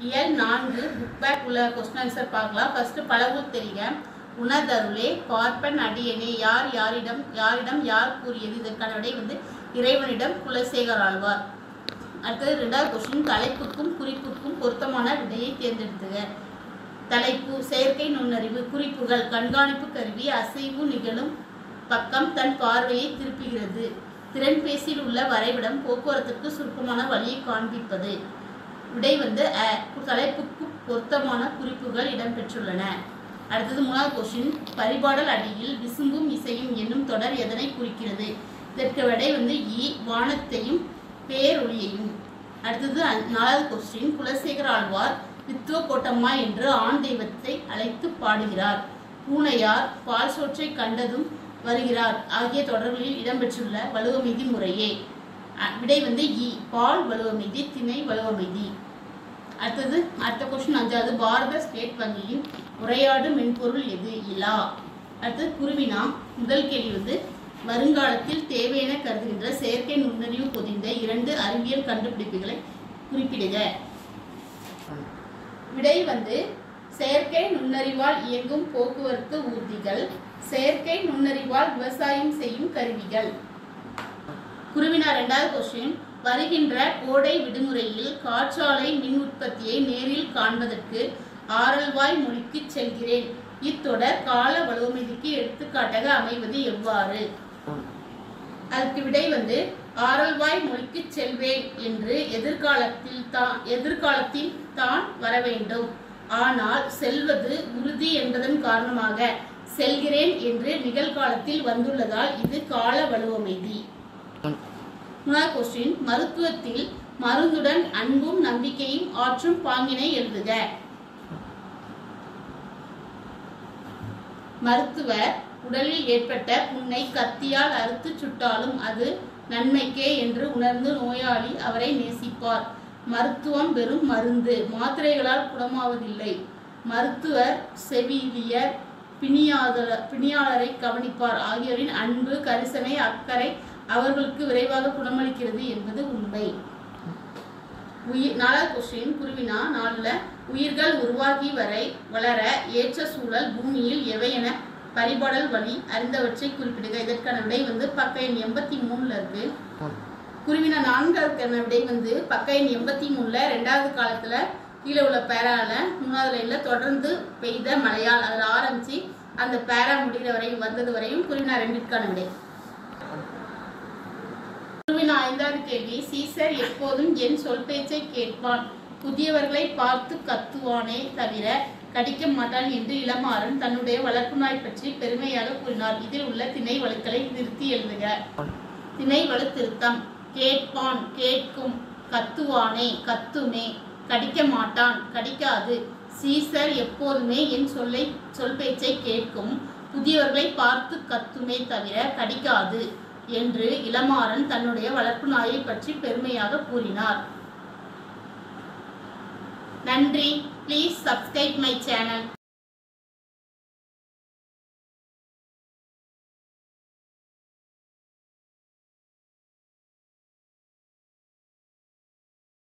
இயல் 4 book back உள்ள question answer பார்க்கலாம். ஃபர்ஸ்ட் பலவூர் தெரிக. உணர்தருளே பார்ப்பன் அடியனே யார் யாரிடம் யார் கூறியது. இதற்கான விடை இறைவனிடம் குலசேகர் ஆழ்வார். அடுத்தது இரண்டாவது கொஸ்டின், தலைப்புக்கும் குறிப்புக்கும் பொருத்தமான விடையை தேர்ந்தெடுத்துக. தலைப்பு செயற்கை நுண்ணறிவு. குறிப்புகள் கண்காணிப்பு கருவி அசைவு நிகழும் பக்கம் தன் பார்வையை திருப்புகிறது. திறன்பேசியில் உள்ள வரைபடம் போக்குவரத்திற்கு சுருக்கமான வழியை காண்பிப்பது. விடை தலைப்புக்கு பொருத்தமான குறிப்புகள் இடம்பெற்றுள்ளன. அடுத்தது மூணாவது கொஸ்டின், பரிபாடல் அடியில் விசும்பும் இசையும் என்னும் தொடர் எதனை குறிக்கிறது. இதற்கு விடை இ வானத்தையும் பேரொளியையும். அடுத்தது நாலாவது கொஸ்டின், குலசேகர ஆழ்வார் வித்துவ கோட்டம்மா என்று ஆண் தெய்வத்தை அழைத்து பாடுகிறார். பூனையார் பால் சோற்றை கண்டதும் வருகிறார் ஆகிய தொடர்களில் இடம்பெற்றுள்ள வலுவமைதி முறையே. விடை இ பால் வலுவமைதி திணை வலுவமைதி. அடுத்த கொஸ்டின் அஞ்சாவது, பாரத ஸ்டேட் வங்கியின் உரையாடு மென்பொருள் எது. இலா. அடுத்தது குருவினா. முதல் கேள்வி வருங்காலத்தில் தேவை என கருதுகின்ற செயற்கை நுண்ணறிவு பொதிந்த 2 அறிவியல் கண்டுபிடிப்புகளை குறிப்பிடுக. விடை செயற்கை நுண்ணறிவால் இயங்கும் போக்குவரத்து ஊர்திகள், செயற்கை நுண்ணறிவால் விவசாயம் செய்யும் கருவிகள். குருவினா. இரண்டாவது கொஸ்டின், வருகின்ற கோடை விடுமுறையில் காற்றாலை மின் உற்பத்தியை நேரில் காண்பதற்கு ஆரல்வாய் மொழிக்கு செல்கிறேன். இத்தொடர் கால வலுவமைதிக்கு எடுத்துக்காட்டாக அமைவது எவ்வாறு. அதற்கு விடை ஆரல்வாய் மொழிக்கு செல்வேன் என்று எதிர்காலத்தில் தான் வர வேண்டும். ஆனால் செல்வது உறுதி என்பதன் காரணமாக செல்கிறேன் என்று நிகழ்காலத்தில் வந்துள்ளதால் இது கால வலுவமைதி. மூணாவது கொஸ்டின், மருத்துவத்தில் மருந்துடன் அன்பும் நம்பிக்கையும் ஆற்றும் பாங்கினை எழுதுக. மருத்துவர் உடலில் ஏற்பட்ட புண்ணை கத்தியால் அறுத்து சுட்டாலும் அது நன்மைக்கே என்று உணர்ந்து நோயாளி அவரை நேசிப்பார். மருத்துவம் வெறும் மருந்து, மாத்திரைகளால் குணமாவதில்லை. மருத்துவர் செவிலியர் பிணியாளரை கவனிப்பார் ஆகியோரின் அன்பு கரிசனை அக்கறை அவர்களுக்கு விரைவாக குணமளிக்கிறது என்பது உண்மை. நாலாவது கொஸ்டின், குருவினா 4 உயிர்கள் உருவாகி வளர ஏற்ற சூழல் பூமியில் எவை என பரிபாடல் வழி அறிந்தவற்றை குறிப்பிடுக. இதற்கான விடை பக்க எண் 83 இருக்கு. குருவினா 4க்கான விடை பக்க எண் 83 2வது காலத்துல கீழே உள்ள பேரால 3வது லைன்ல தொடர்ந்து பெய்த மழையால் அதில் ஆரம்பிச்சு அந்த பேரா முடிகிற வரையும் வந்தது வரையும் குருவினா 2க்கான விடை. குருவினா 5வது கேள்வி, சீசர் எப்போதும் என் சொல் பேச்சை கேட்பான், புதியவர்களை பார்த்து கத்துவானே தவிர கடிக்க மாட்டான் என்று இளமாறன் தன்னுடைய வளர்ப்பு நாய் பற்றி பெருமையாக கூறினார். இதில் உள்ள திணை வழுக்களை நிறுத்தி எழுதுக. திணை வலு திருத்தம். கேட்பான் கேட்கும், கத்துவானே கத்துமே, கடிக்க மாட்டான் கடிக்காது. சீசர் எப்போதுமே என் சொல் பேச்சை கேட்கும், புதியவர்களை பார்த்து கத்துமே தவிர கடிக்காது என்று இளமாறன் தன்னுடைய வளர்ப்பு நாயை பற்றி பெருமையாக கூறினார். நன்றி. Please subscribe my channel.